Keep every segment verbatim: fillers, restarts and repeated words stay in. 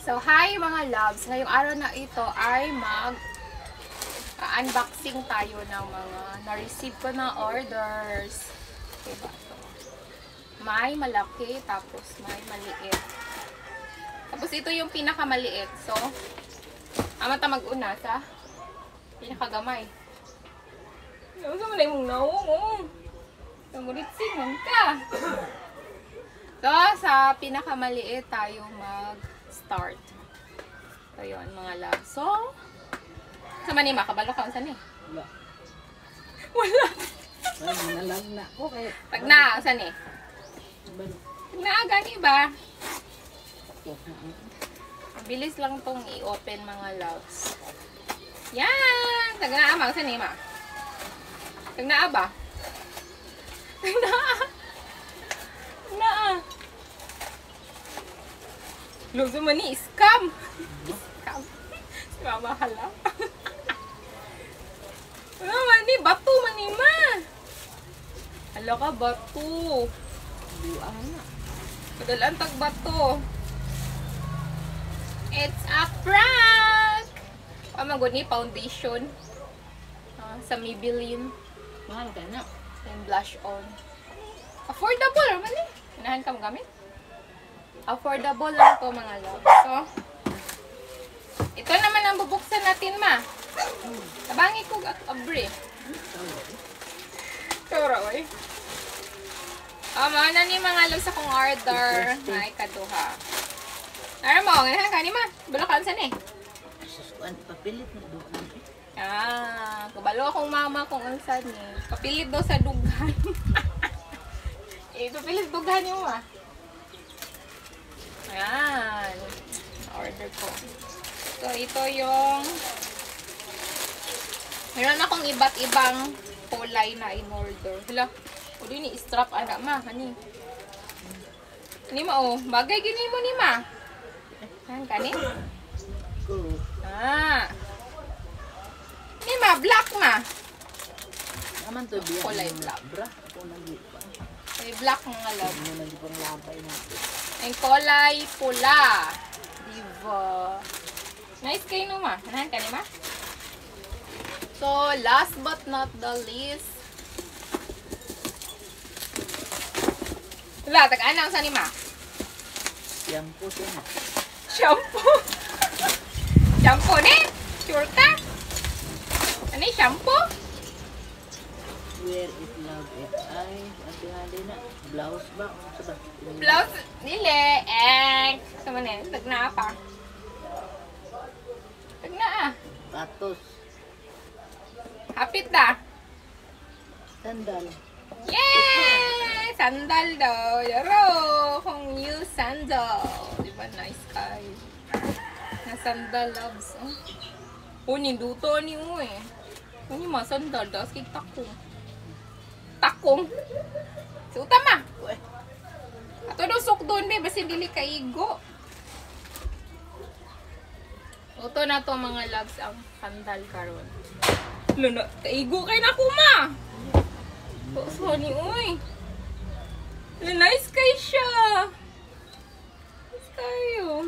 So, hi mga loves! Ngayong araw na ito ay mag uh, unboxing tayo ng mga na-receive ko na orders. Diba ito? May malaki, tapos may maliit. Tapos ito yung pinakamaliit. So, amata mag-una sa pinakagamay. Ano sa malay mong naong? Namulit singon ka. So, sa pinakamaliit tayo mag-start. So, yun, mga love. So, sa manima, kabalo ka, saan eh? Wala. Wala. Manalag na. Okay. Pag na, saan eh? Pag na, gani ba? Bilis lang tong i-open, mga loves. Yan! Tag na, amang, saan eh, ma? Tag na, ba? Tag na, na. Luso man ni, scam. Scam. Si mama hala. Ano man ni, bato man ni ma. Hala ka, bato. Buang na. Padalaan tag bato. It's a prank. Pamagod ni, foundation. Uh, sa Maybelline. Mahal ka na. And blush on. Affordable naman eh. Inahan ka magamit? Affordable lang to mga love. So, ito naman ang bubuksan natin, ma. Tabangi ko at abre. Sura, oy. Oh, mga na ni mga love sa kong order. Ay, kaduha. Nara mo, ganahan ka ni ma. Bulakan saan eh? Papilit na doon. Ah, kabalo akong mama kung unsan eh. Papilit daw sa dughan. Eh, papilit dughan yung ma. Ayan. Order ko. So, ito yung meron akong iba't ibang kulay na in-order. Hala, o din i-strap anak ma. Hani? Hani ma, oh. Bagay gini mo ni ma. Ayan, kani? Ah. Ni ma, black ma. Naman to biya. Kulay black. Bra, ako nag-ipa. May black mga love. Ano nag-ipang labay natin. Ang kulay pula. Diba? Nice kayo no ma. Hanahan ka ni ma? So, last but not the least. Wala, tag-anang sa ni ma? Shampoo siya na. Shampoo? Shampoo ni? Sure ka? Ano yung shampoo? Wear it, love it. Ay, ati-hali na. Blouse ba? Saba? Blouse? Dili. Eh. Sama na yun. Tag-na pa. Tag-na ah. Patos. Hapit na. Sandal. Yay! Sandal daw. Yaro! Kung new sandal. Diba nice kayo? Na sandal loves. Oh, oh ninduto ni mo eh. Ano yung mga sandal daw? Sige takong. Takong. Suta ma. Ato daw sok doon be. Basta dili kaigo. Ito na to mga loves ang sandal karon. Luna, kaigo kay na ko ma. Oh, sorry, uy. Nice kay siya. Nice kayo.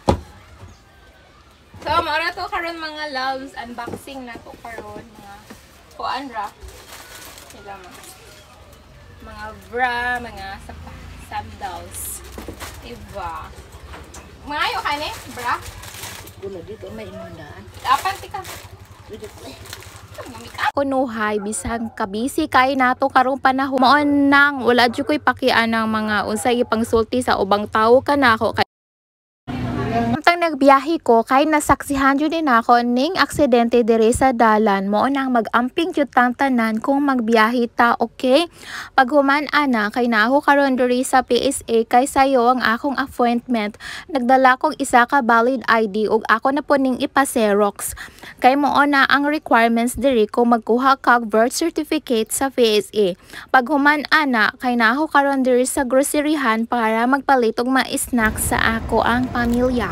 So, maura to karon mga loves. Unboxing na to karon. Mga kuan ra. Sila mga. Mga bra, mga sandals. Diba? Mga ayo ka ni? Bra? Kula dito, may inundaan. Apan, tika. Dito ko. Kunuhay bisag kabisi kay nato karong panahon mo nang wala jud koy pakian ng mga unsay pangsulti sa ubang tawo kanako kay samtang nagbiyahe ko kay nasaksihan jud din ako ning aksidente diri sa dalan mo nang magamping jud tang tanan kung magbiyahe ta, okay? Pag human ana kay naho karon diri sa P S A kay sayo ang akong appointment, nagdala kog isa ka valid I D ug ako na po ning ipa-xerox. Kay mo na ang requirements diri kung magkuha kag birth certificate sa P S A. Pag human ana kay naho karon diri sa groceryhan para magpalit og mga snacks sa ako ang pamilya.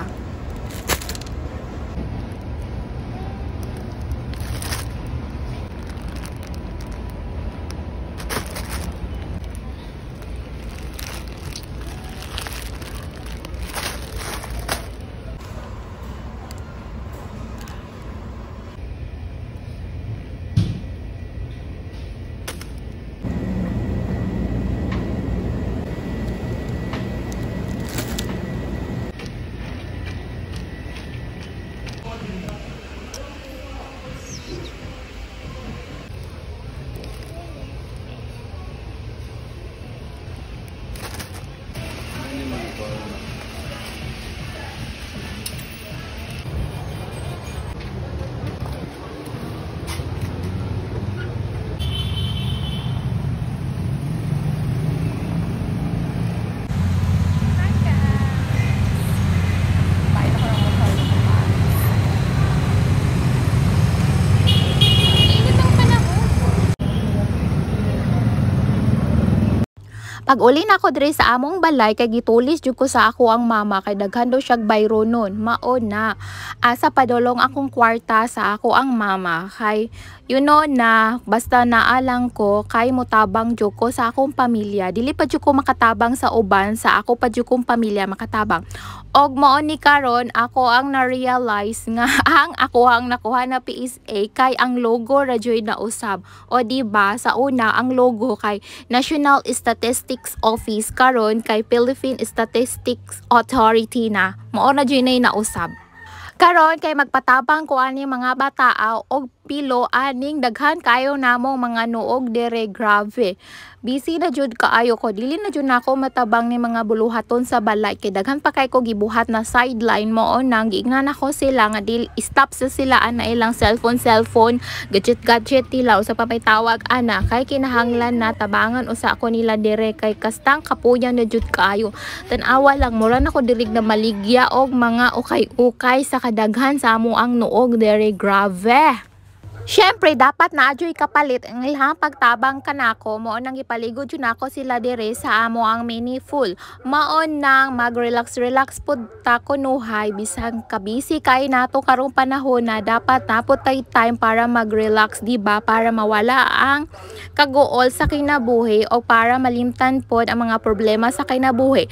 Pag uli na ko diri sa among balay kay gitulis jud ko sa ako ang mama kay daghan daw siya bayro nun. Mao na. Asa padulong akong kwarta sa ako ang mama kay you know na basta naalang ko kay mutabang jud ko sa akong pamilya. Dili pa jud ko makatabang sa uban, sa ako pa jud kong pamilya makatabang. Og mao ni karon ako ang na-realize nga ang ako ang nakuha na P S A kay ang logo ra jud na usab. O di ba sa una ang logo kay National Statistics Office karon kay Philippine Statistics Authority na. Mao na jud na usab. Karon kay magpatabang ko ani mga bata og pilo aning daghan kayo namong mga nuog dire grabe. Busy na jud kaayo ko, dili na jud nako matabang ni mga buluhaton sa balay kay daghan pa kay ko gibuhat na sideline mo nang giingnan ako sila nga dili stop sa sila ana ilang cellphone cellphone gadget gadget tila usa pa may tawag ana kay kinahanglan na tabangan usa ako nila dire kay kastang kapuyan na jud kaayo. Tan-awa lang mura na ko dirig na maligya og mga ukay-ukay sa kadaghan sa amo ang nuog dire grabe. Syempre, dapat na adyo'y kapalit ang ilahang pagtabang kanako mo nang ipaligod yun ako sila dire sa amo ang mini full. Maon nang mag-relax-relax pud ta kunuhay bisang kabisi kay nato karong panahon na dapat napot tay time para mag-relax, di ba? Para mawala ang kaguol sa kinabuhi o para malimtan pod ang mga problema sa kinabuhi.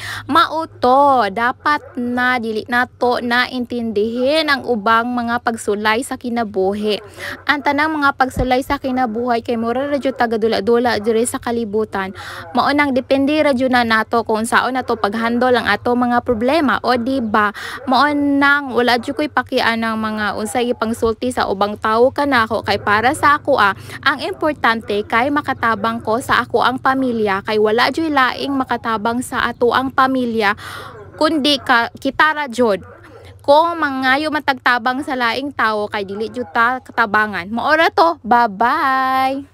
Mauto, dapat na dili nato na intindihin ang ubang mga pagsulay sa kinabuhi. Ang tanang mga pagsulay sa kinabuhay kay mura ra jud tagadula-dula diri sa kalibutan. Mao nang depende ra jud na nato kung saon nato paghandle ang ato mga problema o di ba? Mao nang wala jud koy pakian ng mga unsay pangsulti sa ubang tawo kanako kay para sa ako ah, ang importante kay makatabang ko sa ako ang pamilya kay wala jud laing makatabang sa ato ang pamilya kundi ka kita ra jud. Kung mangayo matagtabang sa laing tao kay dili jud ta katabangan. Maora to. Bye-bye.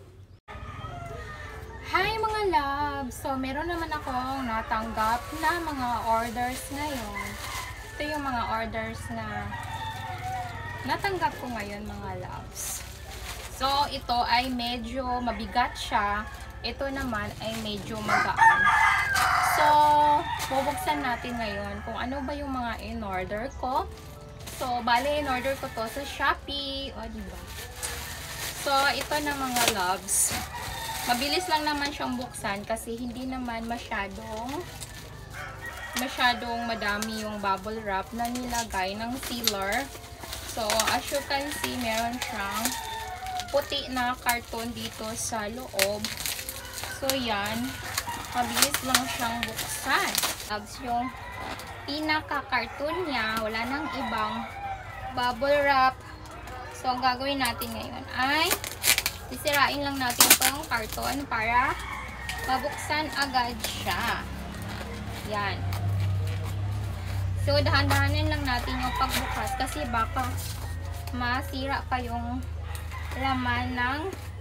Hi mga loves! So meron naman akong natanggap na mga orders ngayon. Ito yung mga orders na natanggap ko ngayon mga loves. So ito ay medyo mabigat siya. Ito naman ay medyo magaan. So, bubuksan natin ngayon kung ano ba yung mga in-order ko. So, bale in-order ko to sa Shopee. O, diba? So, ito na mga loves. Mabilis lang naman siyang buksan kasi hindi naman masyadong masyadong madami yung bubble wrap na nilagay ng sealer. So, as you can see, meron siyang puti na karton dito sa loob. So, yan. Mabilis lang siyang buksan. Tapos yung pinaka-cartoon niya, wala nang ibang bubble wrap. So, ang gagawin natin ngayon ay sisirain lang natin itong karton para mabuksan agad siya. Yan. So, dahan-dahanin lang natin yung pagbukas kasi baka masira pa yung laman ng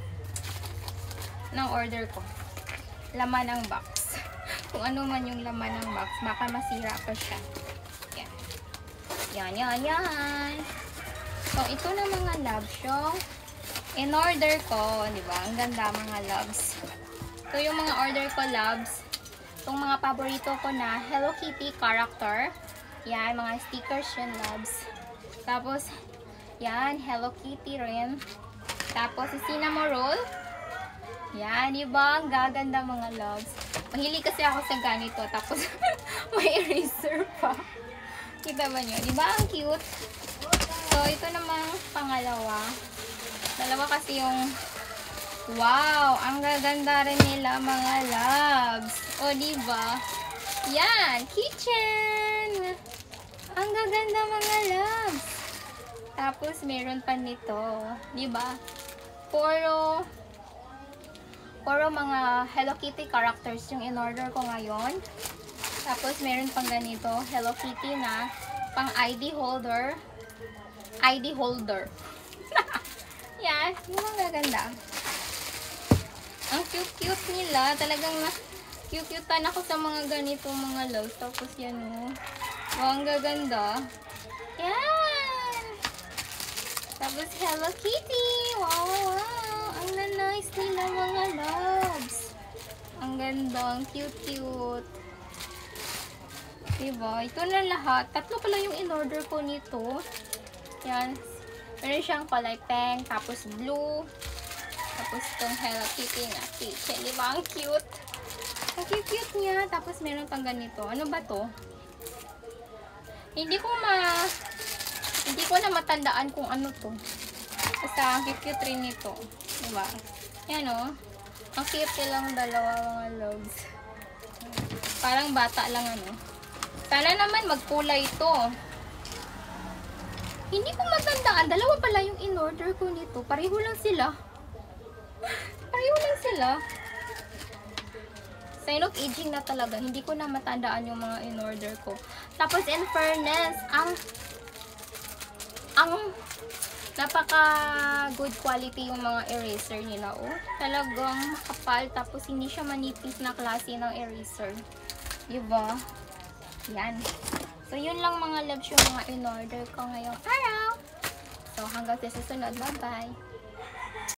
ng order ko. Laman ng box. Kung ano man yung laman ng box, baka masira pa siya. Yan. Yan, yan, yan. So, ito na mga loves yung in-order ko. Diba? Ang ganda mga loves. Ito yung mga order ko loves. Itong mga paborito ko na Hello Kitty character. Yan, mga stickers yan loves. Tapos, yan, Hello Kitty rin. Tapos, si cinnamon roll. Yan, diba? Ang gaganda mga loves. Mahilig kasi ako sa ganito. Tapos, may eraser pa. Kita ba nyo? Diba? Ang cute. So, ito namang pangalawa. Dalawa kasi yung wow! Ang gaganda rin nila mga loves. O, diba? Yan! Kitchen! Ang gaganda mga loves. Tapos, meron pa nito. Diba? Puro Puro mga Hello Kitty characters yung in-order ko ngayon. Tapos, meron pang ganito, Hello Kitty na pang I D holder. I D holder. Yan, yung mga ganda. Ang cute-cute nila. Talagang na cute-cutean ako sa mga ganito mga loves. Tapos, yan o. Oh, ang gaganda. Yan! Tapos, Hello Kitty! Wow, wow! Ang nice nila mga loves. Ang ganda, ang cute-cute. Diba? Ito na lahat. Tatlo pala yung in-order ko nito. Yan. Meron siyang kulay pink, tapos blue, tapos itong Hello Kitty na keychain. Diba? Ang cute. Ang cute-cute niya. Tapos meron pang ganito. Ano ba to? Hindi ko ma... Hindi ko na matandaan kung ano to. Basta ang cute-cute rin nito. Diba? Yan o. Ang cute nilang dalawa mga loves. Parang bata lang ano. Sana naman magkulay ito. Hindi ko matandaan. Dalawa pala yung in-order ko nito. Pareho lang sila. Pareho lang sila. Sign of aging na talaga. Hindi ko na matandaan yung mga in-order ko. Tapos in fairness, ang ang napaka good quality yung mga eraser nila. Oh, talagang makapal. Tapos hindi siya manipis na klase ng eraser. Diba? Yan. So, yun lang mga loves yung mga in-order ko ngayong araw. So, hanggang sa susunod. Bye-bye!